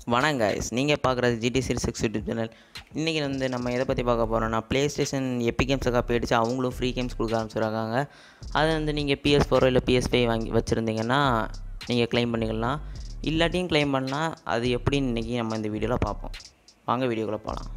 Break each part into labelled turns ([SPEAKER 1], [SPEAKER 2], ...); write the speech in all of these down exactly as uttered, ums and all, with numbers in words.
[SPEAKER 1] வணக்கம் கைஸ், நீங்கள் பார்க்குறது GT series six YouTube channel. இன்றைக்கி வந்து நம்ம எதை பற்றி பார்க்க போகிறோம்னா, ப்ளே ஸ்டேஷன் எப்பி கேம்ஸை காப்பி அடித்து அவங்களும் ஃப்ரீ கேம்ஸ் கொடுக்க ஆரம்பிச்சிருக்காங்க. அதை வந்து நீங்கள் பிஎஸ் ஃபோரோ இல்லை பிஎஸ் ஃபைவ் வாங்கி வச்சுருந்தீங்கன்னா நீங்கள் க்ளைம் பண்ணிக்கலாம். இல்லாட்டியும் க்ளைம் பண்ணலாம். அது எப்படின்னு இன்றைக்கி நம்ம இந்த வீடியோவில் பார்ப்போம். வாங்க வீடியோக்குள்ளே போகலாம்.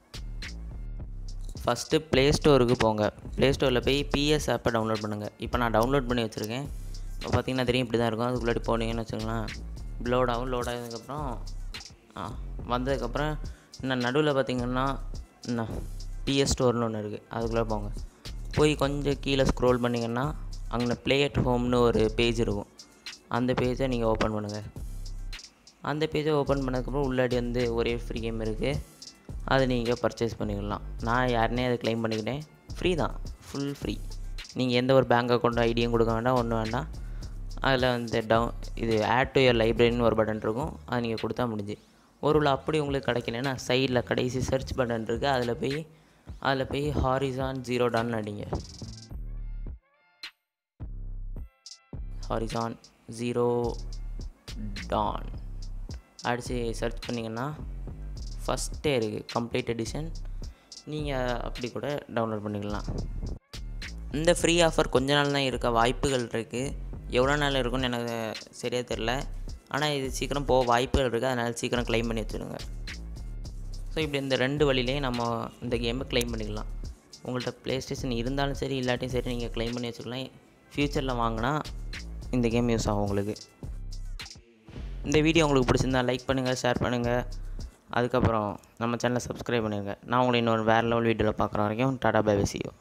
[SPEAKER 1] ஃபஸ்ட்டு ப்ளே ஸ்டோருக்கு போங்க. ப்ளே ஸ்டோரில் போய் பிஎஸ் ஆப்பை டவுன்லோட் பண்ணுங்கள். இப்போ நான் டவுன்லோட் பண்ணி வச்சுருக்கேன். இப்போ பார்த்தீங்கன்னா தெரியும், இப்படி தான் இருக்கும். அதுக்குள்ளாடி போனீங்கன்னு வச்சுக்கலாம், லோட் ஆகும். லோட் ஆகினதுக்கப்புறம் ஆ வந்ததுக்கப்புறம் இன்னும் நடுவில் பார்த்திங்கன்னா இன்னும் பிஎஸ் ஸ்டோர்னு ஒன்று இருக்குது. அதுக்குள்ளே போங்க. போய் கொஞ்சம் கீழே ஸ்க்ரோல் பண்ணிங்கன்னா அங்கே ப்ளே அட் ஹோம்னு ஒரு பேஜ் இருக்கும். அந்த பேஜை நீங்கள் ஓப்பன் பண்ணுங்கள். அந்த பேஜை ஓப்பன் பண்ணதுக்கப்புறம் உள்ளாடி வந்து ஒரே ஃப்ரீ கேம் இருக்குது. அதை நீங்கள் பர்ச்சேஸ் பண்ணிக்கலாம். நான் யாருனே அதை க்ளைம் பண்ணிக்கிட்டேன். ஃப்ரீ தான், ஃபுல் ஃப்ரீ. நீங்கள் எந்த ஒரு பேங்க் அக்கௌண்ட் ஐடியும் கொடுக்க வேண்டாம், ஒன்றும் வேண்டாம். அதில் வந்து டவுன் இது ஆட் டு யுவர் லைப்ரரின்னு ஒரு பட்டன் இருக்கும். அதை நீங்கள் கொடுத்தா முடிஞ்சு. ஒரு உள்ள அப்படி உங்களுக்கு கிடைக்கலன்னா சைடில் கடைசி சர்ச் பட்டன் இருக்குது. அதில் போய் அதில் போய் ஹாரிசான் ஜீரோ டான் அடிங்க. ஹாரிசான் ஜீரோ டான் அடித்து சர்ச் பண்ணிங்கன்னா ஃபஸ்ட்டே இருக்குது கம்ப்ளீட் எடிஷன். நீங்கள் அப்படி கூட டவுன்லோட் பண்ணிக்கலாம். இந்த ஃப்ரீ ஆஃபர் கொஞ்ச நாள் தான் இருக்க வாய்ப்புகள் இருக்குது. எவ்வளோ நாள் இருக்குன்னு எனக்கு சரியாக தெரில. ஆனால் இது சீக்கிரம் போக வாய்ப்புகள் இருக்குது. அதனால் சீக்கிரம் க்ளைம் பண்ணி வச்சுடுங்க. ஸோ இப்படி இந்த ரெண்டு வழியிலையும் நம்ம இந்த கேமை க்ளைம் பண்ணிக்கலாம். உங்கள்கிட்ட ப்ளே ஸ்டேஷன் இருந்தாலும் சரி, இல்லாட்டியும் சரி, நீங்கள் க்ளைம் பண்ணி வச்சுக்கலாம். ஃப்யூச்சரில் வாங்கினா இந்த கேம் யூஸ் ஆகும் உங்களுக்கு. இந்த வீடியோ உங்களுக்கு பிடிச்சிருந்தா லைக் பண்ணுங்கள், ஷேர் பண்ணுங்கள். அதுக்கப்புறம் நம்ம சேனலை சப்ஸ்கிரைப் பண்ணிடுங்க. நான் உங்களை இன்னொரு வேறு லெவல் வீடியோவில் பார்க்குற வரைக்கும் tata bye bye, see you.